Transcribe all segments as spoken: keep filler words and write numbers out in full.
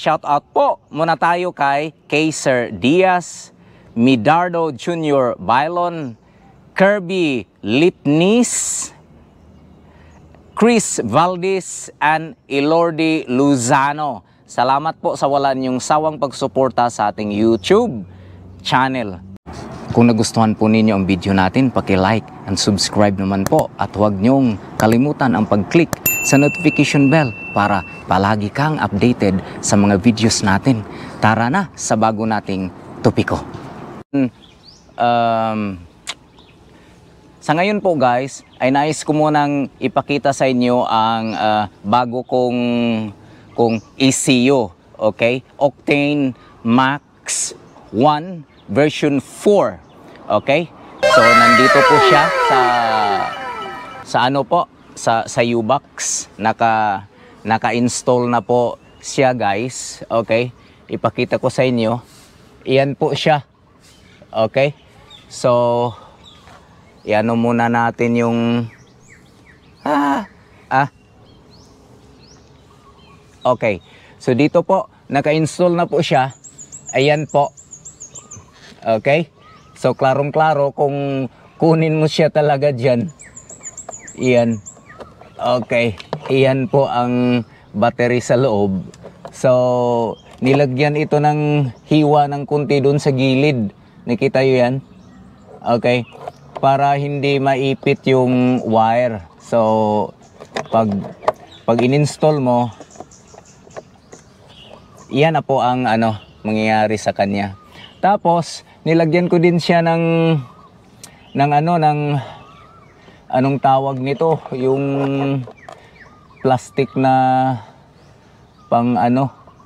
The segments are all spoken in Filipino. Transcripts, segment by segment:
shout out po muna tayo kay Kaiser Diaz, Midardo Junior Bailon, Kirby Litnis, Chris Valdez, and Ilordi Luzano. Salamat po sa wala niyong sawang pagsuporta sa ating YouTube channel. Kung nagustuhan po ninyo ang video natin, paki-like and subscribe naman po. At huwag niyong kalimutan ang pag-click sa notification bell para palagi kang updated sa mga videos natin. Tara na sa bago nating topiko. Um, sa ngayon po guys, ay nais ko munang ipakita sa inyo ang uh, bago kong, kong E C U. Okay? Octane Max one version four. Okay? So nandito po siya sa sa ano po, sa sa U-box. Naka naka-install na po siya guys. Okay? Ipakita ko sa inyo. Iyan po siya. Okay? So iano muna natin yung ah ah okay. So dito po naka-install na po siya. Ayan po. Okay? So, klarong-klaro kung kunin mo siya talaga dyan. Iyan. Okay. Iyan po ang battery sa loob. So, nilagyan ito ng hiwa ng kunti doon sa gilid. Nakita nyo yan? Okay. Para hindi maipit yung wire. So, pag, pag in-install mo, iyan na po ang ano, mangyayari sa kanya. Tapos, nilagyan ko din siya ng ng ano ng anong tawag nito, yung plastic na pang ano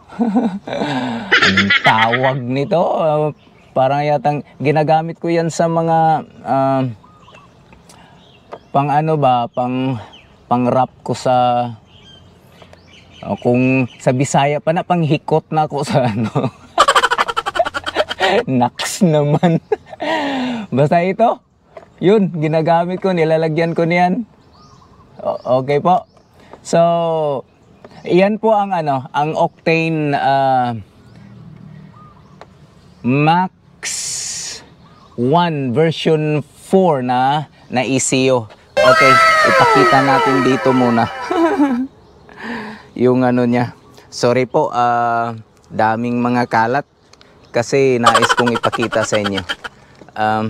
anong tawag nito, uh, parang yatang ginagamit ko yan sa mga uh, pang ano ba, pang pang wrap ko sa uh, kung sa Bisaya pa na, pang hikot na ko sa ano. Naks naman. Basta ito, yun, ginagamit ko, nilalagyan ko niyan. Okay po. So, iyan po ang ano, ang Octane uh, Max one version four na na E C U. Okay, ipakita natin dito muna. Yung ano niya. Sorry po, uh, daming mga kalat. Kasi nais kong ipakita sa inyo. Um,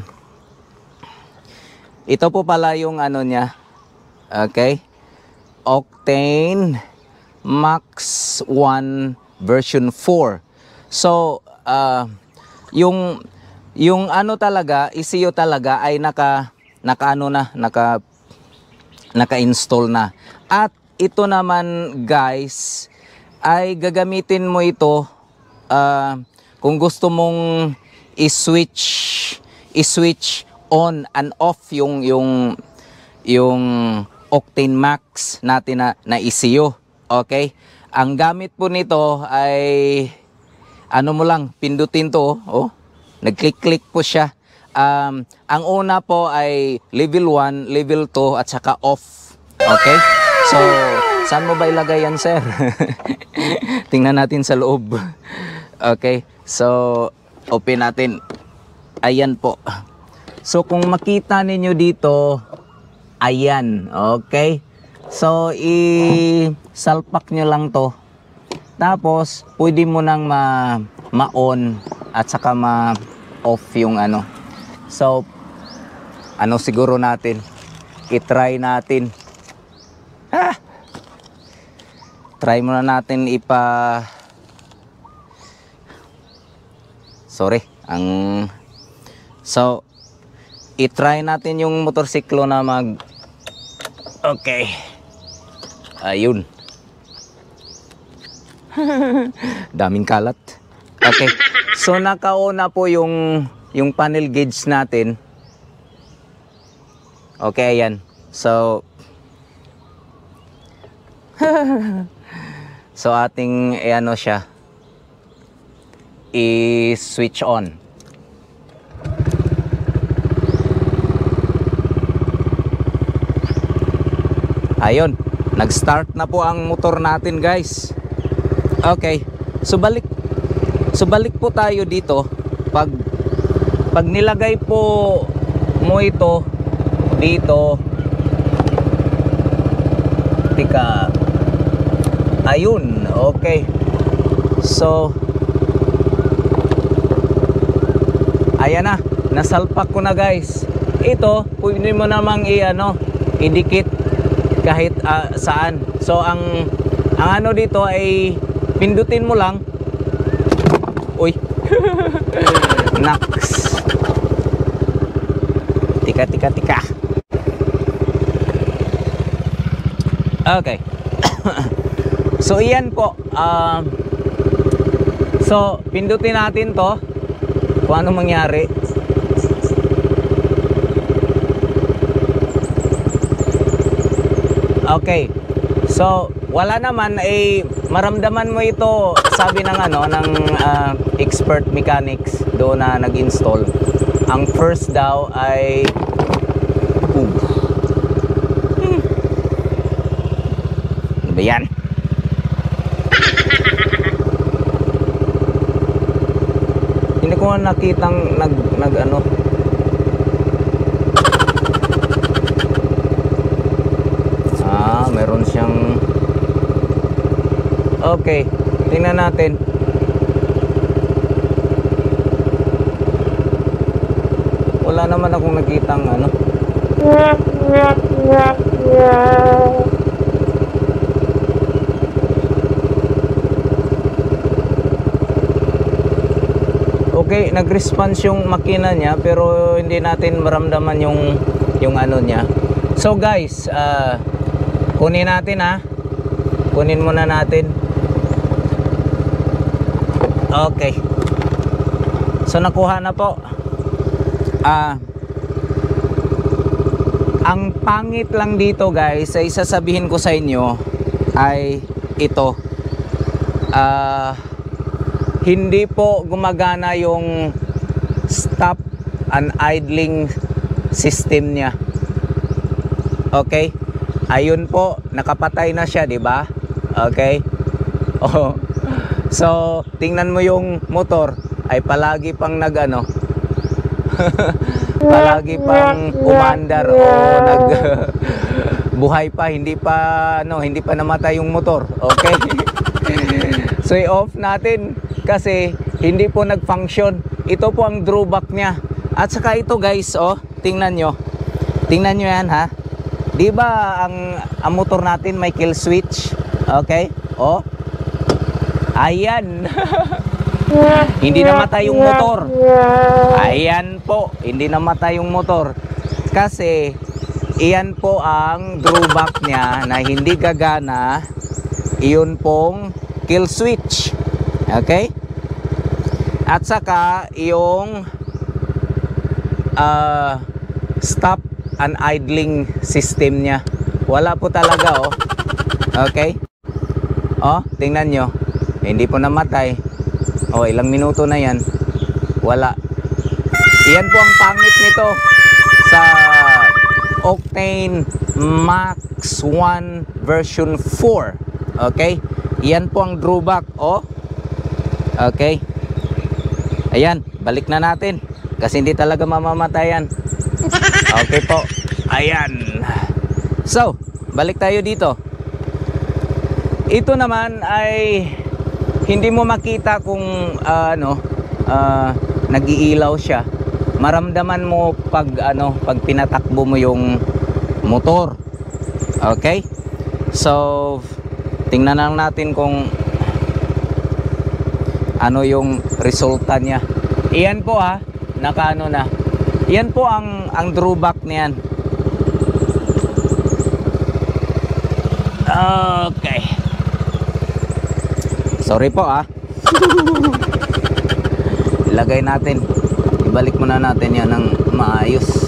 ito po pala yung ano niya. Okay? Octane Max one version four. So, uh, yung yung ano talaga, E C U talaga ay naka naka ano na, naka naka-install na. At ito naman guys, ay gagamitin mo ito uh, kung gusto mong i-switch i-switch on and off yung yung yung Octane Max natin na, na E C U. Okay? Ang gamit po nito ay ano mo lang, pindutin to, oh. Nag-click-click po siya. Um, ang una po ay level one, level two at saka off. Okay? So, saan mo ba ilagay yan, sir? Tingnan natin sa loob. Okay? So, open natin. Ayan po. So, kung makita ninyo dito, ayan. Okay? So, i-salpak nyo lang to. Tapos, pwede mo nang ma-on at saka ma-off yung ano. So, ano siguro natin? I-try natin. Ah! Try muna natin ipa... Sorry, ang so i-try natin yung motorsiklo na mag okay. Ayun. Daming kalat. Okay. So nakauna po yung yung panel gauge natin. Okay, ayan. So so ating eh, ano siya, i-switch on. Ayun, nag-start na po ang motor natin, guys. Okay, So balik So balik po tayo dito. Pag pag nilagay po mo ito dito, tika, ayun, okay. So ayan na, nasalpak ko na guys. Ito pwede mo namang i-ano, idikit kahit uh, saan. So ang ang ano dito ay pindutin mo lang. Uy. Naks. Tika tika tika. Okay. So iyan po. Um, so pindutin natin to. Kung ano mangyari. Okay. So wala naman eh, maramdaman mo ito, sabi ng ano ng uh, expert mechanics doon na nag-install. Ang first daw ay uh, hmm. Ano ba yan? Hindi ko nakitang nag, nag ano. Ah, meron siyang. Okay, tingnan natin. Wala naman akong nakitang ano. Okay, nag-response yung makina niya pero hindi natin maramdaman yung yung ano niya. So guys, uh, kunin natin ha. Kunin muna natin. Okay. So nakuha na po. Ah, ang pangit lang dito guys, ay sasabihin ko sa inyo ay ito. Ah, hindi po gumagana yung stop and idling system niya. Okay? Ayun po, nakapatay na siya, 'di ba? Okay? Oh. So, tingnan mo yung motor ay palagi pang nagano. Palagi pang umandar o nag buhay pa, hindi pa ano, hindi pa namatay yung motor. Okay? So, i-off natin kasi hindi po nag-function. Ito po ang drawback niya. At saka ito guys, oh, tingnan nyo. Tingnan nyo yan ha. 'Di ba ang ang motor natin may kill switch? Okay? Oh. Ayan. Hindi namatay yung motor. Ayan po, hindi namatay yung motor. Kasi iyan po ang drawback niya na hindi gagana. Iyon pong kill switch. Okay? At saka yung uh, stop and idling system niya. Wala po talaga oh. Okay? Oh, tingnan nyo. Hindi po namatay. Oh, ilang minuto na yan. Wala. Iyan po ang pangit nito sa Octane Max one version four. Okay? Iyan po ang drawback. Oh. Okay? Ayan, balik na natin. Kasi hindi talaga mamamatayan. Okay po. Ayan. So, balik tayo dito. Ito naman ay hindi mo makita kung uh, ano uh, nag-iilaw siya. Maramdaman mo pag ano pag pinatakbo mo yung motor. Okay? So tingnan lang natin kung ano yung resulta niya. Iyan po ha, nakaano na. Iyan po ang ang drawback niyan. Okay. Sorry po ah. Ilagay natin. Ibalik muna natin yan ng maayos.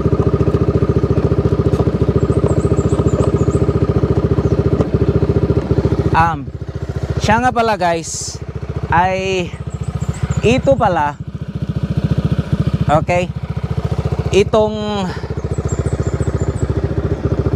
Um, siya nga pala guys, ay ito pala. Okay? Itong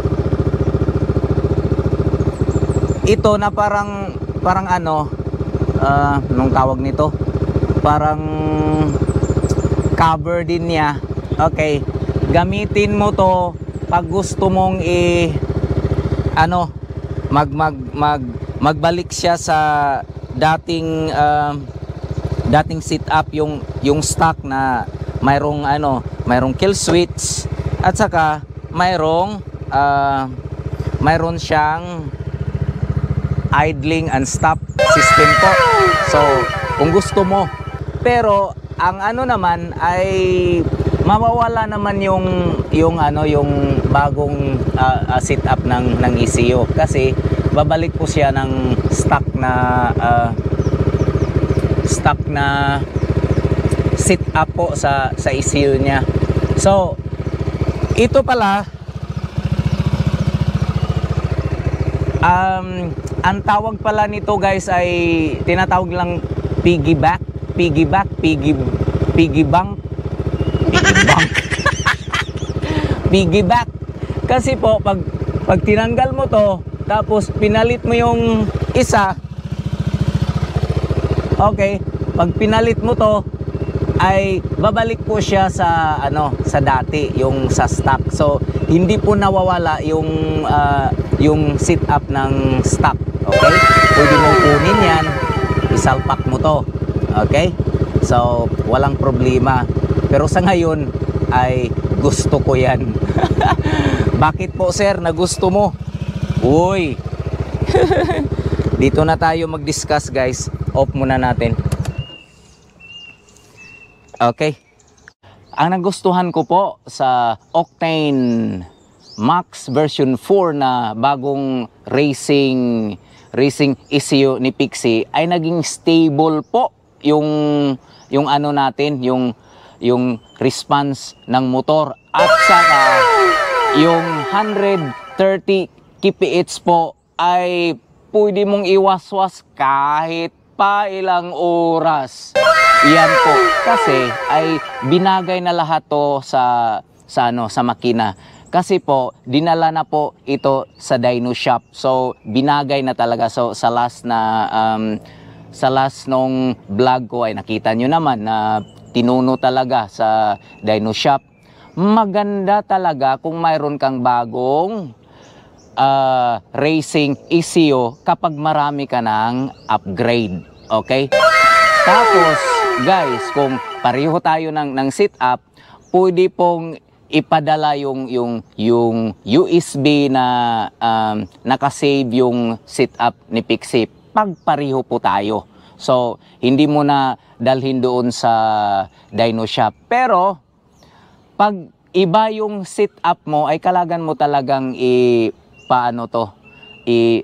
ito na parang parang ano uh, nung tawag nito, parang cover din niya. Okay, gamitin mo to pag gusto mong i ano mag mag mag magbalik siya sa dating uh, dating setup, yung yung stock na mayroong ano, mayroong kill switch at saka mayroong uh, mayroon siyang idling and stop system po. So kung gusto mo, pero ang ano naman ay mawawala naman yung yung ano yung bagong uh, uh, setup ng ng E C U, kasi babalik po siya ng stock na uh, stock na setup po sa sa E C U niya. So ito pala, um ang tawag pala nito guys ay tinatawag lang piggyback, piggyback, piggy piggy bank, piggy bank. Piggyback. Kasi po pag pag tinanggal mo to tapos pinalit mo yung isa, okay, pag pinalit mo to ay babalik po siya sa ano, sa dati, yung sa stock. So hindi po nawawala yung uh, yung setup ng stock. Okay, pwede mo kunin yan, isalpak mo to. Okay, so walang problema. Pero sa ngayon ay gusto ko yan. Bakit po sir na gusto mo? Uy. Dito na tayo mag-discuss guys. Off muna natin. Okay, ang nagustuhan ko po sa Octane Max version four na bagong racing racing E C U ni Pixie ay naging stable po yung yung ano natin, yung yung response ng motor, at saka yung one thirty K P H po ay pwede mong iwaswas kahit pa ilang oras. Yan po, kasi ay binagay na lahat to sa sa ano, sa makina. Kasi po dinala na po ito sa dyno shop. So binagay na talaga. So sa last na um, sa last nung vlog ko ay nakita nyo naman na tinuno talaga sa dyno shop. Maganda talaga kung mayroon kang bagong uh, racing E C U kapag marami ka ng upgrade. Okay? Tapos guys, kung pareho tayo ng, ng setup, pwede pong ipadala yung yung yung U S B na um, nakasave yung setup ni Pixie pag pareho po tayo. So hindi mo na dalhin doon sa dyno shop. Pero pag iba yung setup mo ay kalagan mo talagang i paano to i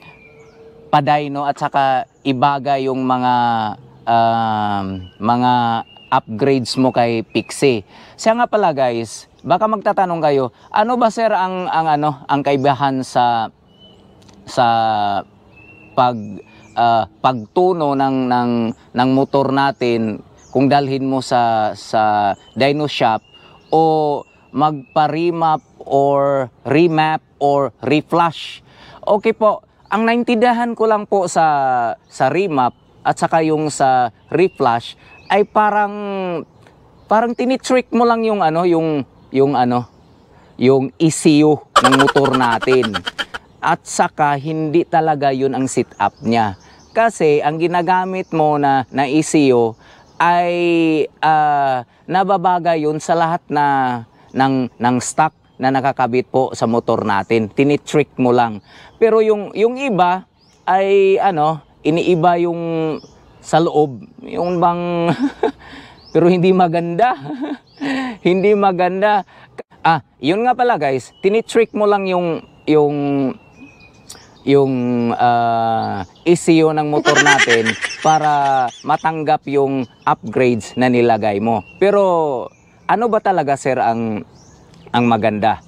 padyno at saka ibagay yung mga um, mga upgrades mo kay Pixie. Siya nga pala guys, baka magtatanong kayo, ano ba sir ang ang ano, ang kaibahan sa sa pag uh, pagtuno ng ng ng motor natin kung dalhin mo sa sa dyno shop o magpa-remap or remap or reflash? Okay po, ang naintindihan ko lang po sa sa remap at saka yung sa reflash ay parang parang tinitrick mo lang yung ano, yung yung ano, yung E C U ng motor natin. At saka hindi talaga yun ang setup niya. Kasi ang ginagamit mo na na E C U ay uh, nababagay yun sa lahat na ng ng stock na nakakabit po sa motor natin. Tinitrick mo lang. Pero yung yung iba ay ano, iniiba yung sa loob, yung bang pero hindi maganda. Hindi maganda. Ah, yun nga pala guys, tinitrick mo lang yung yung yung uh, E C U ng motor natin para matanggap yung upgrades na nilagay mo. Pero ano ba talaga sir ang ang maganda?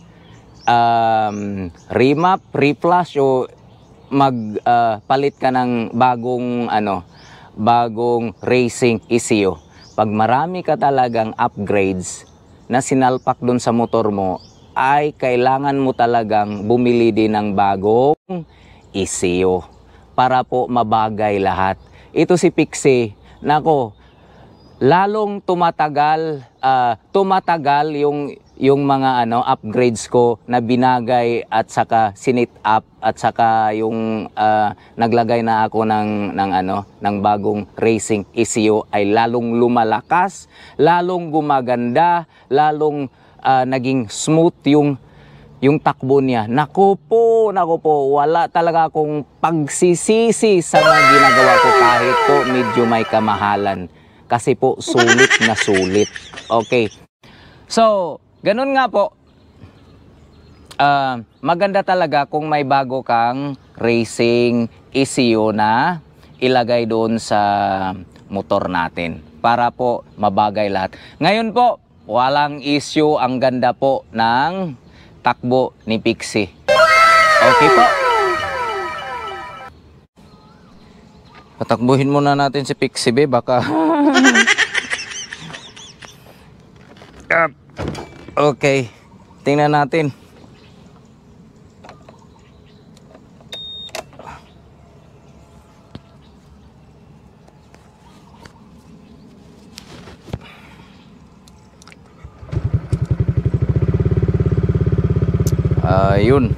Um, remap, reflash o magpalit uh, ka ng bagong ano, bagong racing E C U? Pag marami ka talagang upgrades na sinalpak dun sa motor mo, ay kailangan mo talagang bumili din ng bagong E C U para po mabagay lahat. ito si Pixie, nako, lalong tumatagal, uh, tumatagal yung yung mga ano upgrades ko na binagay at saka sinit up at saka yung uh, naglagay na ako ng ng ano ng bagong Racing E C U ay lalong lumalakas, lalong gumaganda, lalong uh, naging smooth yung yung takbo niya. Naku po, naku po, wala talaga akong pagsisisi sa mga ginagawa ko kahit po medyo may kamahalan. Kasi po sulit na sulit. Okay. So, ganun nga po, uh, maganda talaga kung may bago kang Racing E C U na ilagay doon sa motor natin para po mabagay lahat. Ngayon po, walang issue, ang ganda po ng takbo ni Pixie. Okay po. Patakbuhin muna natin si Pixie, be, baka... Okay, tingnan natin. Ayun.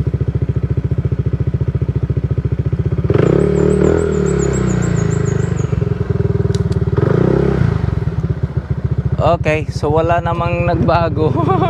Okay, so wala namang nagbago.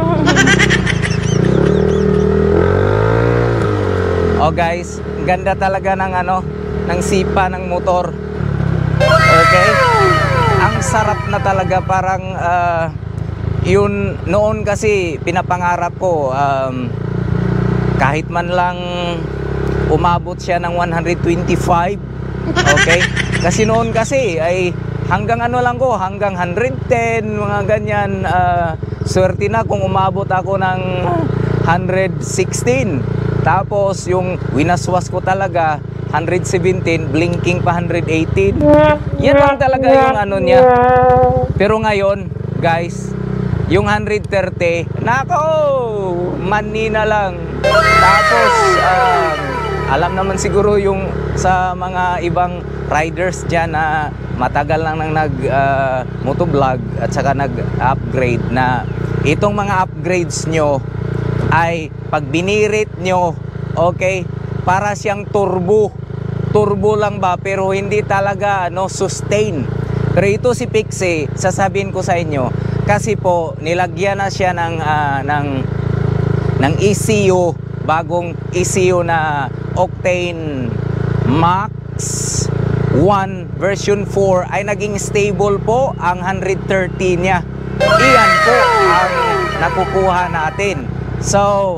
Oh guys, ganda talaga ng ano, ng sipa ng motor. Okay? Ang sarap na talaga, parang uh, yun noon kasi pinapangarap ko um, kahit man lang umabot siya ng one twenty-five. Okay? Kasi noon kasi ay hanggang ano lang ko, hanggang one ten, mga ganyan. Uh, swerte na kung umabot ako ng one sixteen. Tapos yung winaswas ko talaga, one seventeen, blinking pa one eighteen. Yan lang talaga yung ano niya. Pero ngayon, guys, yung one thirty, nako, manina lang. Tapos, um, alam naman siguro yung sa mga ibang riders dyan na matagal lang nang nag uh, motovlog at saka nag-upgrade, na itong mga upgrades nyo ay pag binirit nyo, okay, para siyang turbo. Turbo lang ba, pero hindi talaga no sustain. Pero ito si Pixie, sasabihin ko sa inyo, kasi po nilagyan na siya ng uh, ng ng E C U, bagong E C U na Octane Max one version four, ay naging stable po ang one thirty niya. Iyan po ang nakukuha natin. So,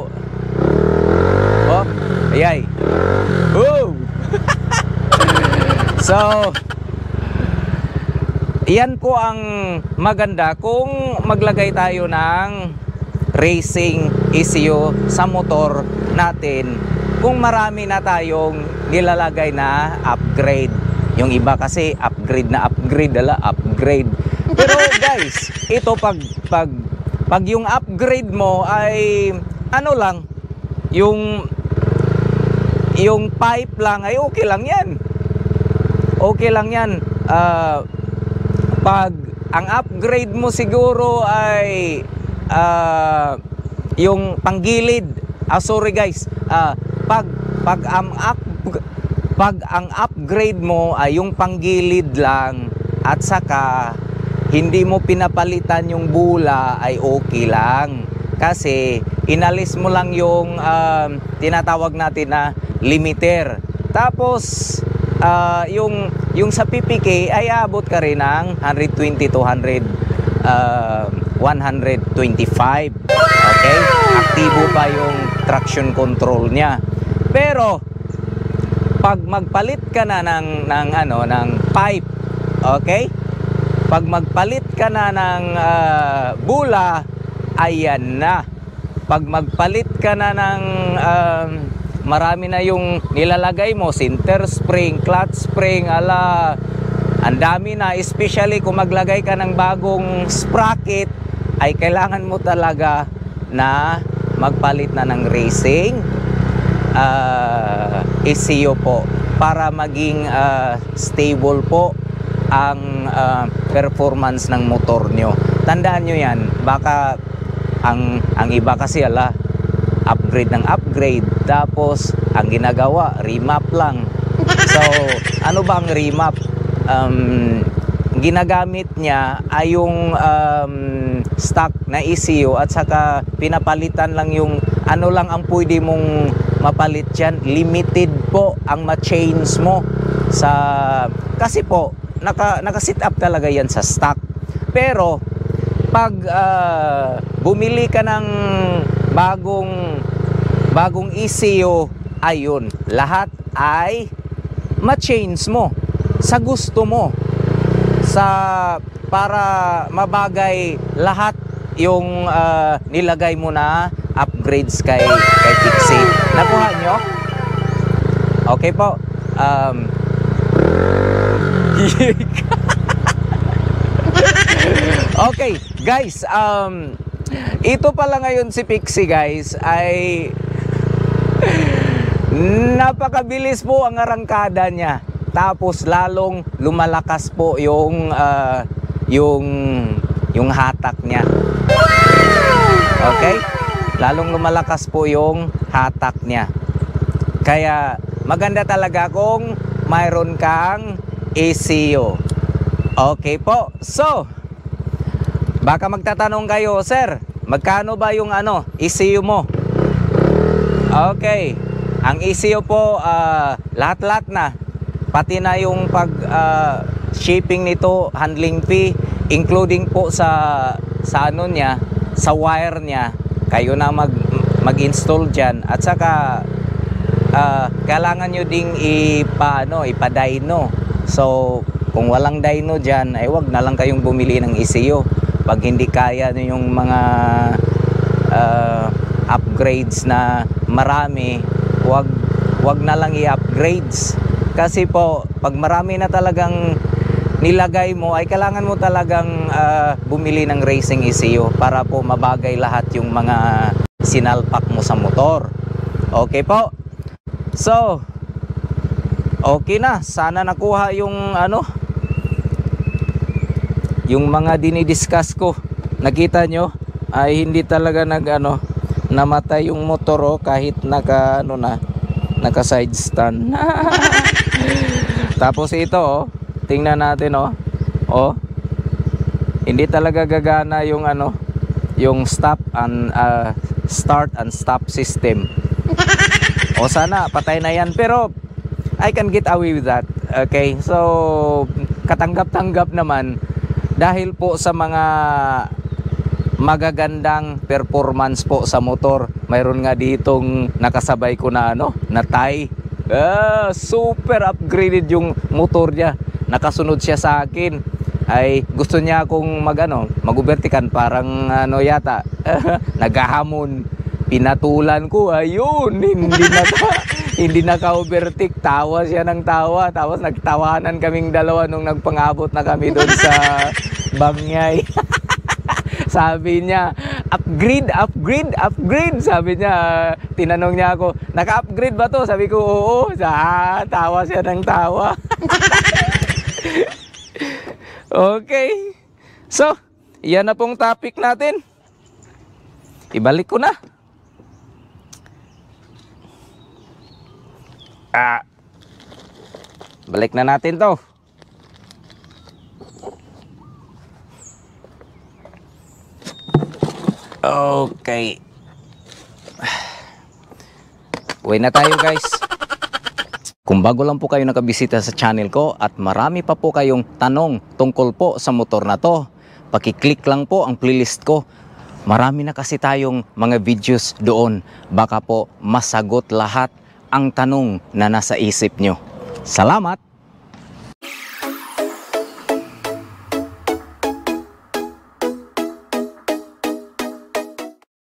oh, ayay. Oh. So, iyan po ang maganda kung maglagay tayo ng Racing E C U sa motor natin, kung marami na tayong nilalagay na upgrade. Yung iba kasi upgrade na upgrade, ala upgrade. Pero guys, ito pag pag pag yung upgrade mo ay ano lang, yung yung pipe lang, ay okay lang yan. Okay lang yan. Uh, pag ang upgrade mo siguro ay uh, yung panggilid. Ah, sorry guys. Uh, pag pag ang up pag ang upgrade mo ay yung panggilid lang at saka hindi mo pinapalitan yung bula, ay okay lang. Kasi inalis mo lang yung uh, tinatawag natin na limiter. Tapos uh, yung yung sa P P K ay abot ka rin ng one twenty to one twenty-five. Okay? Aktibo pa yung traction control niya. Pero pag magpalit ka na ng ng ano ng pipe, okay? Pag magpalit ka na ng uh, bula, ayan na. Pag magpalit ka na ng uh, marami na yung nilalagay mo, center spring, clutch spring, ala, ang dami na. Especially kung maglagay ka ng bagong sprocket, ay kailangan mo talaga na magpalit na ng Racing uh, E C U po para maging uh, stable po ang uh, performance ng motor nyo. Tandaan nyo yan, baka ang, ang iba kasi ala, upgrade ng upgrade, tapos ang ginagawa, remap lang. So, ano ba ang remap? Um, ginagamit niya ay yung um, stock na E C U at saka pinapalitan lang yung ano lang ang pwede mong mapalit dyan. Limited po ang ma-change mo sa, kasi po naka, naka-sit up talaga yan sa stock. Pero pag uh, bumili ka ng bagong bagong E C U, ayun, lahat ay ma-change mo sa gusto mo, sa para mabagay lahat yung uh, nilagay mo na upgrades kay kay Pixie. Nakuha nyo? Okay po. Um, okay, guys, um, ito pala ngayon si Pixie, guys, ay napakabilis po ang arangkada niya. Tapos lalong lumalakas po yung uh, yung yung hatak niya. Okay? Lalong lumalakas po yung hatak niya. Kaya maganda talaga kung mayroon kang E C U. Okay po. So, baka magtatanong kayo, sir, magkano ba yung ano, E C U mo? Okay. Ang E C U po, uh, lahat-lahat na. Pati na yung pag uh, shipping nito, handling fee, including po sa sa ano niya, sa wire niya, kayo na mag mag-install diyan. At saka uh, kailangan niyo ding ipa-ano, ipa-dyno. So, kung walang dyno diyan, ay wag na lang kayong bumili ng E C U. Pag hindi kaya niyo yung mga uh, upgrades na marami, wag wag na lang i-upgrades. Kasi po, pag marami na talagang nilagay mo, ay kailangan mo talagang uh, bumili ng racing E C U para po mabagay lahat yung mga sinalpak mo sa motor. Okay po? So, okay na. Sana nakuha yung ano, yung mga dinidiscuss ko. Nakita nyo? Ay hindi talaga nag ano, namatay yung motor, oh, kahit naka ano na, naka side stand. Tapos ito, oh, tingnan natin, oh. Oh. Hindi talaga gagana yung ano, yung stop and uh, start and stop system. O sana patay na yan, pero I can get away with that. Okay? So katanggap-tanggap naman dahil po sa mga magagandang performance po sa motor. Mayroon nga ditong nakasabay ko na ano, na tie. Ah, super upgraded yung motor niya. Nakasunod siya sa akin. Ay gusto niya akong mag ano, mag-overtikan, parang ano yata. Naghahamon. Pinatulan ko, ayun, hindi naka hindi naka-overtake. Tawa siya ng tawa. Tapos nagtawanan kaming dalawa nung nagpangabot na kami doon sa Bangay. Sabi niya, upgrade, upgrade, upgrade. Sabi niya, tinanong niya ako, naka-upgrade ba to? Sabi ko, oo. Ah, tawa siya ng tawa. Okay. So, yan na pong topic natin. Ibalik ko na. Ah, balik na natin to. Okay. Uwi na tayo, guys. Kung bago lang po kayo nakabisita sa channel ko at marami pa po kayong tanong tungkol po sa motor na to, paki-click lang po ang playlist ko. Marami na kasi tayong mga videos doon. Baka po masagot lahat ang tanong na nasa isip nyo. Salamat!